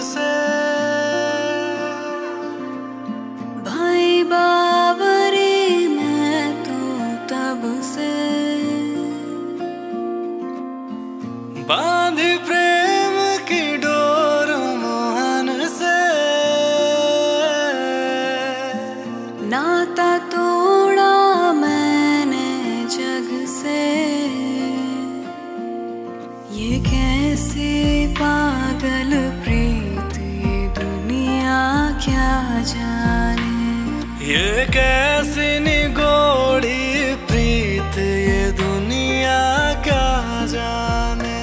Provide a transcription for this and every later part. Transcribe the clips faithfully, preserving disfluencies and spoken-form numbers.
से भाई बावरी मैं तो तब से बांधी प्रेम की डोर मोहन से नाता तोड़ा मैंने जग से। ये कैसी पागल प्रीत ये दुनिया क्या जाने। ये कैसी निगोड़ी प्रीत ये दुनिया क्या जाने।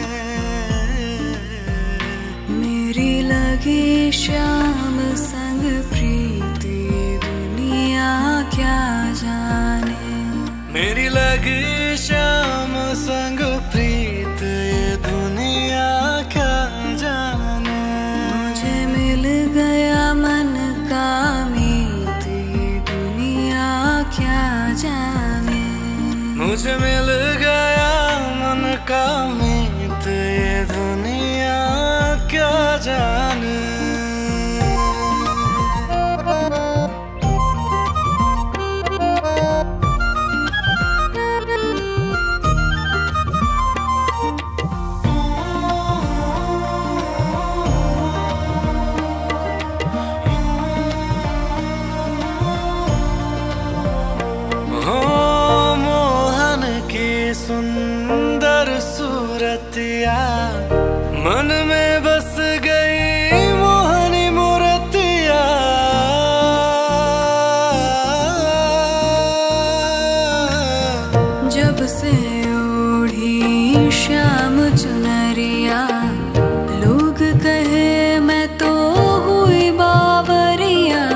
मेरी लगी शाम संग प्रीत ये दुनिया क्या जाने। मेरी लगी शाम संग प्रीत ये दुनिया क्या जाने। मुझे मिल गया मन का मीत ये दुनिया क्या जाने। मुझे मिल गया मन का मीत ये दुनिया क्या जाने। सुंदर सूरतिया मन में बस गई मोहनी मूर्तिया। जब से ओढ़ी शाम चुनरिया लोग कहे मैं तो हुई बावरिया।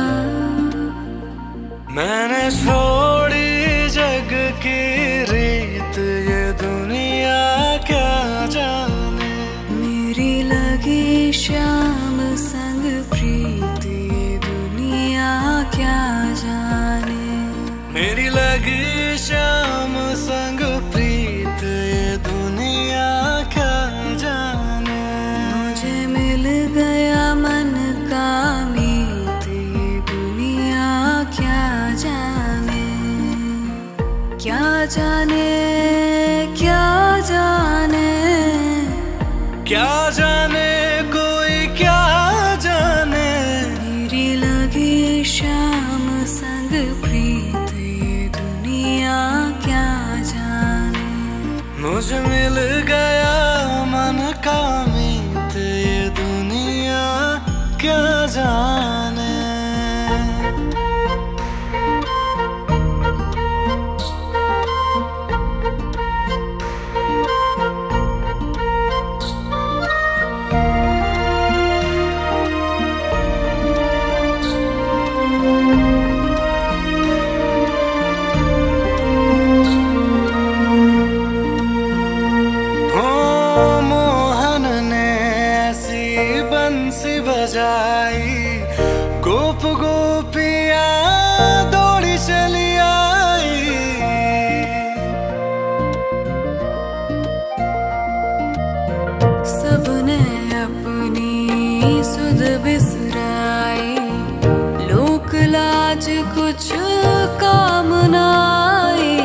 मैंने छोड़ी जग की रीत ये दुनिया क्या जाने। मेरी लगी शाम संग प्रीत ये दुनिया क्या जाने। मेरी लगी शाम संग प्रीत ये दुनिया क्या जाने। मुझे मिल गया मन का मीत ये दुनिया क्या जाने। क्या जाने क्या जाने क्या जाने कोई क्या जाने। मेरी लगी शाम संग प्रीत ये दुनिया क्या जाने। मुझे मिल गया मन का मीत ये दुनिया क्या जाने। बंसी बजाई गोप गोपिया दौड़ी चली आई। सबने अपनी सुध बिसराई लोक लाज कुछ काम न आई।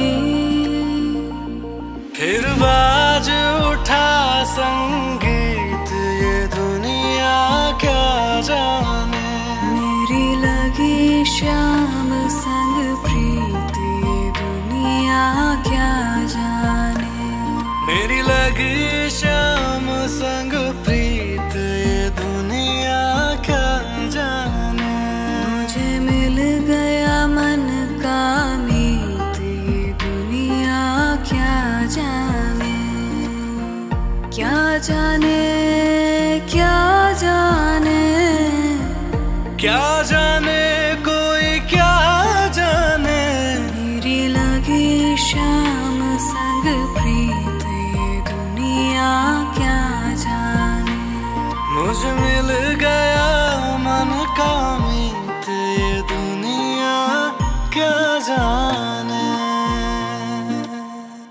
फिर बाज उठा संगीत ये दुनिया क्या जाने। मेरी लगी शाम संग प्रीत ये दुनिया क्या जाने। मेरी लगी शाम संग प्रीत ये दुनिया क्या जाने। मुझे मिल गया मन का मीत ये दुनिया क्या जाने। क्या जाने क्या जाने क्या जाने कोई क्या जाने। मेरी लगी शाम संग प्रीत ये दुनिया क्या जाने। मुझे मिल गया मन का मीत ये दुनिया क्या जाने।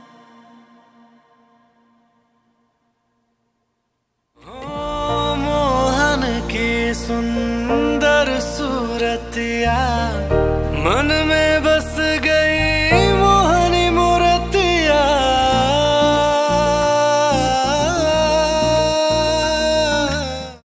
Oh, सुंदर सूरतिया मन में